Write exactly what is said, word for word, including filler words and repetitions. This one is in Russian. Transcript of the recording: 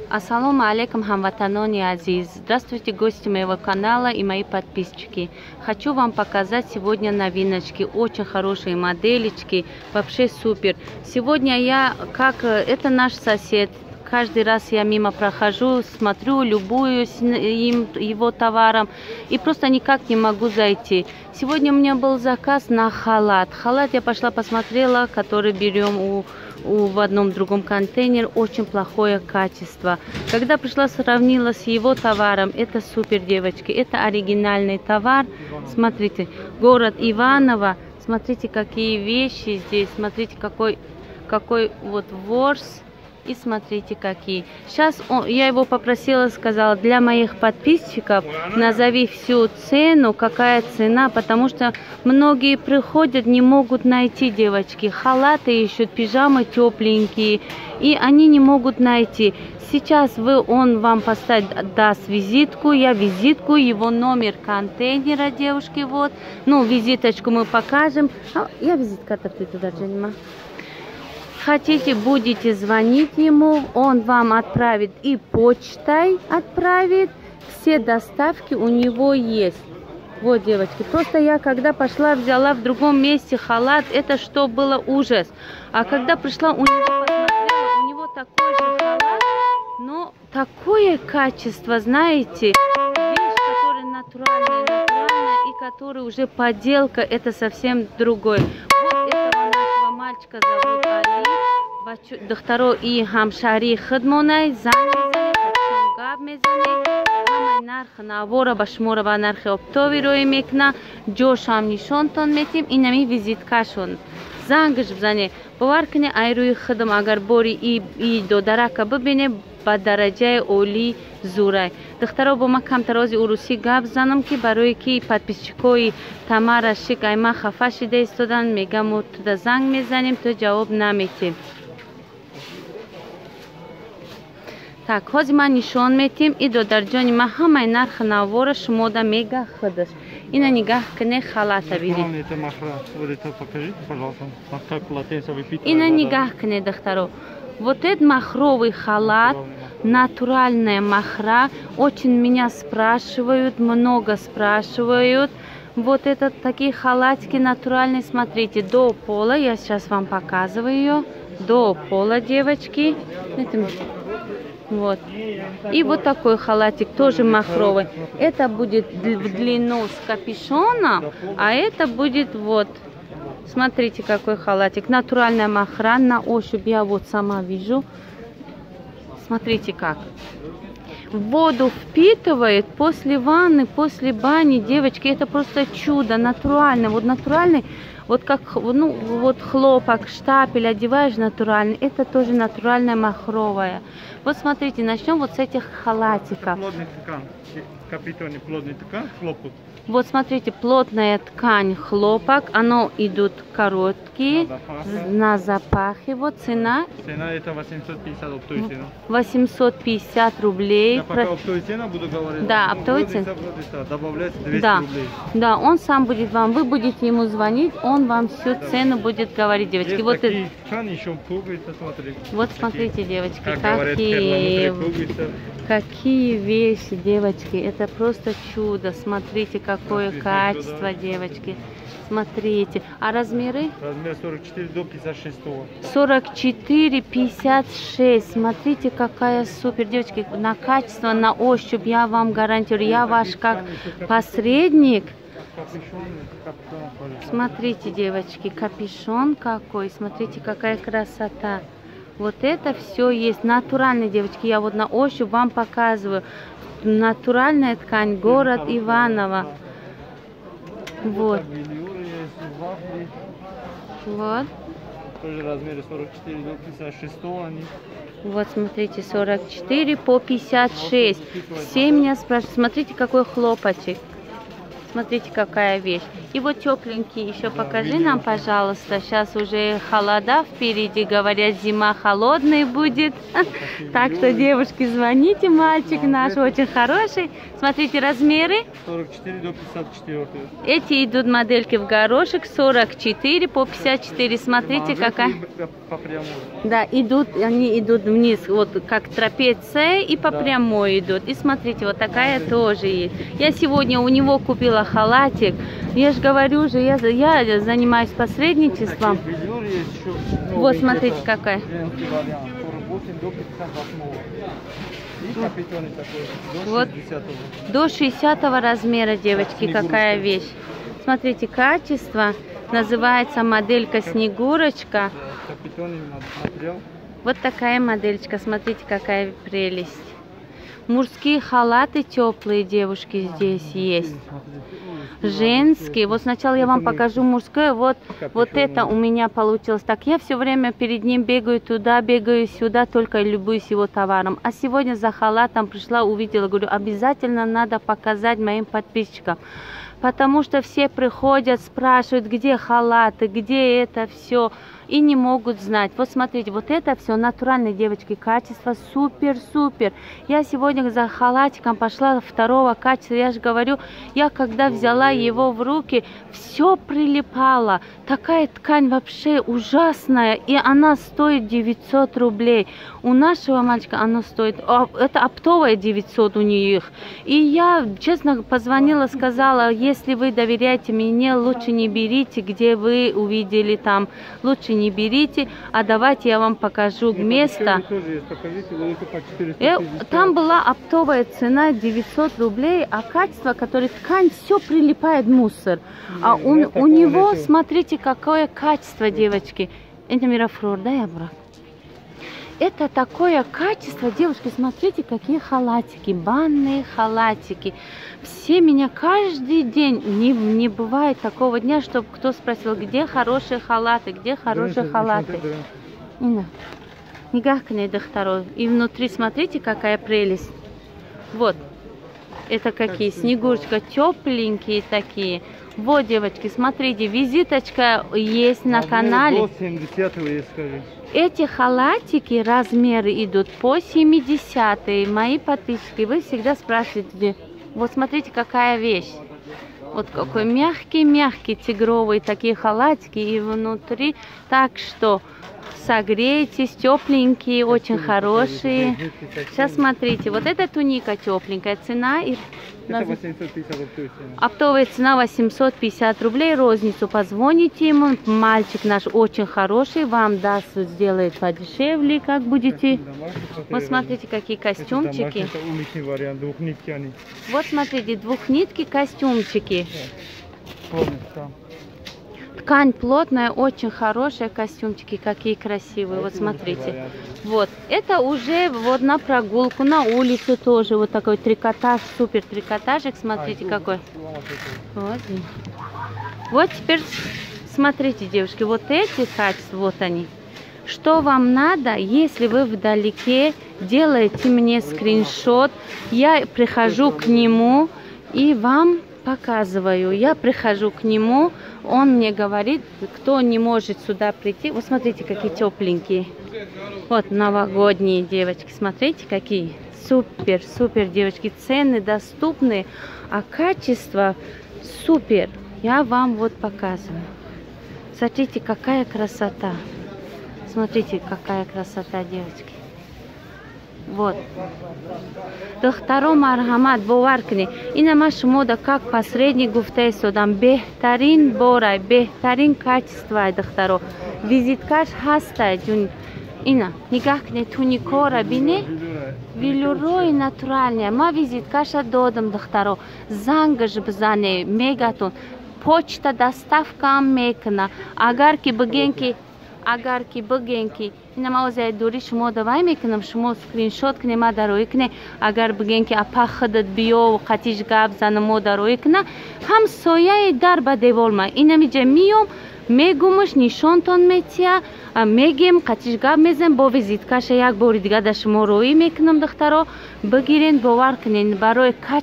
Ассаламу алейкум, хамватанони азиз. Здравствуйте, гости моего канала и мои подписчики. Хочу вам показать сегодня новиночки. Очень хорошие моделечки. Вообще супер. Сегодня я, как это наш сосед. Каждый раз я мимо прохожу, смотрю, любуюсь им, его товаром. И просто никак не могу зайти. Сегодня у меня был заказ на халат. Халат я пошла посмотрела, который берем у... У, в одном другом контейнере, очень плохое качество. Когда пришла, сравнила с его товаром, это супер, девочки, это оригинальный товар. Смотрите, город Иваново, смотрите, какие вещи здесь, смотрите, какой, какой вот ворс. И смотрите, какие. Сейчас он, я его попросила, сказала, для моих подписчиков назови всю цену, какая цена, потому что многие приходят, не могут найти, девочки. Халаты ищут, пижамы тепленькие, и они не могут найти. Сейчас вы, он вам поставит, даст визитку, я визитку, его номер контейнера, девушки, вот. Ну, визиточку мы покажем. А, я визитка-то ты туда, Джанима. Хотите, будете звонить ему, он вам отправит и почтой отправит. Все доставки у него есть. Вот, девочки, просто я когда пошла, взяла в другом месте халат, это что было ужас. А когда пришла, у него посмотрела, у него такой же халат, но такое качество, знаете, вещь, которая натуральная, натуральная, и которая уже подделка, это совсем другой. Вот этого нашего мальчика зовут Али. Духтаро и хамшари хидмонай, занезане, габ мезане, хамай нарх навора башмора ва нарх оптови рой мекна, джошам нишонтон метим, инами визиткашон. Зангш бзане, боваркне айруи хидм агар бори и и до дарака бибине ба дараҷаи оли зурай. Духтаро бо ма камтарози уруси гап занам ки барои ки подписчикои Тамара Шик айма хафа шида истодан, мегам мо туда занг мезанем, то ҷавоб наметем. Так, ҳозир ман нишон метим и до дар ҷони ма ҳамаи нархи навора шумода мега хидаш. Ина нигаҳ кине халата биди. Ина нигаҳ кине, духтаро. Вот этот махровый халат, натуральная махра. Очень меня спрашивают, много спрашивают. Вот это такие халатики натуральные, смотрите, до пола. Я сейчас вам показываю ее. До пола, девочки. Вот. И вот такой халатик, тоже махровый. Это будет в длину с капюшоном, а это будет вот. Смотрите, какой халатик. Натуральная махра, на ощупь я вот сама вижу. Смотрите как. Воду впитывает после ванны, после бани, девочки. Это просто чудо, натуральный. Вот натуральный, вот как ну, вот хлопок, штапель одеваешь натуральный. Это тоже натуральная махровая. Вот смотрите, начнем вот с этих халатиков. Плотный ткань, капитоне плотный ткань, хлопок. Вот смотрите, плотная ткань, хлопок, оно идут короткие, на запахе. Вот цена. Цена это восемьсот пятьдесят, оптовая цена. восемьсот пятьдесят рублей. Я пока оптовая цена буду говорить. Да, оптовая цена. Добавляется двести да. рублей. Да, он сам будет вам, вы будете ему звонить, он вам всю цену будет говорить, девочки. Есть вот такие ткани еще пуговицы, смотри. Вот смотрите, девочки, как какие, говорят, какие вещи, девочки. Это просто чудо. Смотрите, какое Смотрите, качество, чудо. Девочки. Смотрите. А размеры? Размер сорок четыре до пятьдесят шесть. сорок четыре пятьдесят шесть. Смотрите, какая супер, девочки. На качество, на ощупь я вам гарантирую. Я ваш как посредник. Смотрите, девочки, капюшон какой. Смотрите, какая красота. Вот это все есть. Натуральные, девочки. Я вот на ощупь вам показываю. Натуральная ткань. Город Иваново. Вот. Вот. Тоже размеры сорок четыре до пятьдесят шесть. Они. Вот, смотрите, сорок четыре по пятьдесят шесть. Все меня спрашивают. Смотрите, какой хлопочек. Смотрите, какая вещь. И вот тепленький еще Да, покажи видно. нам, пожалуйста. Сейчас уже холода впереди, говорят, зима холодной будет. Так что, девушки, звоните, мальчик наш очень хороший. Смотрите, размеры. сорок четыре до пятьдесят четыре. Эти идут модельки в горошек, сорок четыре по пятьдесят четыре. Смотрите, какая... По прямой. Да, идут, они идут вниз, вот как трапеция, и по Да. прямой идут. И смотрите, вот такая тоже есть. Я сегодня у него купила халатик. Я же говорю же, я, я занимаюсь посредничеством. Такие велюры есть еще Вот, новые, смотрите, это какая. женский вариант, сорок восемь до пятьдесят восемь. И капюшон такой, до Вот. шестидесятого. До шестидесятого размера, девочки, Снегурочка. какая вещь. Смотрите, качество. Называется моделька Снегурочка. Капюшон материал. Вот такая модельчика. Смотрите, какая прелесть. Мужские халаты теплые, девушки, здесь есть. Женские. Вот сначала я вам покажу мужское. Вот, вот это у меня получилось так. Я все время перед ним бегаю туда, бегаю сюда, только любуюсь его товаром. А сегодня за халатом пришла, увидела, говорю, обязательно надо показать моим подписчикам. Потому что все приходят, спрашивают, где халаты, где это все, и не могут знать. Вот смотрите, вот это все натуральные, девочки, качество супер-супер. Я сегодня за халатиком пошла второго качества. Я же говорю, я когда взяла его в руки, все прилипало. Такая ткань вообще ужасная, и она стоит девятьсот рублей. У нашего мальчика она стоит, это оптовая девятьсот у них. И я, честно, позвонила, сказала, если вы доверяете мне, лучше не берите, где вы увидели там, лучше не берите, а давайте я вам покажу место. Э, там была оптовая цена девятьсот рублей, а качество, которое ткань, все прилипает мусор. А у, у него, смотрите, какое качество, девочки. Это мирафлор, да, я брат? Это такое качество, девушки, смотрите, какие халатики, банные халатики. Все меня каждый день, не, не бывает такого дня, чтобы кто спросил, где хорошие халаты, где хорошие халаты. И внутри, смотрите, какая прелесть. Вот, это какие, Снегурочка, тепленькие такие. Вот, девочки, смотрите, визиточка есть на канале. Эти халатики, размеры идут по семьдесят. Мои подписчики, вы всегда спрашиваете, вот смотрите, какая вещь. Вот какой мягкий-мягкий тигровый такие халатики и внутри. Так что согрейтесь, тепленькие, очень хорошие. Сейчас смотрите, вот эта туника тепленькая, цена и восемьсот пятьдесят рублей. оптовая цена восемьсот пятьдесят рублей, розницу позвоните ему, мальчик наш очень хороший, вам даст, сделает подешевле, как будете. Вот смотрите, какие костюмчики. Это уличный вариант, двухнитки. Вот смотрите, двухнитки костюмчики. Полностью. Ткань плотная, очень хорошие костюмчики, какие красивые. Вот смотрите. Вот, это уже вот на прогулку, на улицу тоже. Вот такой трикотаж, супер трикотажик. Смотрите, какой. Вот. Вот теперь смотрите, девушки, вот эти качества, вот они. Что вам надо, если вы вдалеке, делаете мне скриншот, я прихожу к нему и вам показываю. Я прихожу к нему, он мне говорит, кто не может сюда прийти. Вот смотрите, какие тепленькие. Вот новогодние, девочки, смотрите, какие. Супер, супер, девочки. Цены доступны, а качество супер. Я вам вот показываю. Смотрите, какая красота. Смотрите, какая красота, девочки. Вот. Духтаро мархамат боваркни. Инама шумода как посредник гуфтей содам. Бехтарин борай, бехтарин качество, духтаро. Визиткаш хастай, джун. Ина, нигахне туникора бине. Вилюрой натуральная. Ма визиткаша додам, духтаро. Зангаж бзане, мегатон. Почта доставка мекна. Агарки бгенки. Агарки бгенки. Инама озай дури шумо давай мекнам, шумо скриншот кне ма дарои кне. Агар бгенки апахадат биё қатиш габ зана мо дарои кна. Ҳам сояи дар ба деволма. Инамиҷа миём мегумаш нишонтон метия, мегем қатиш габ мезем бо визиткаша як бори дига да шумо роӣ мекунам духтаро. Бигирен бовар кунен барои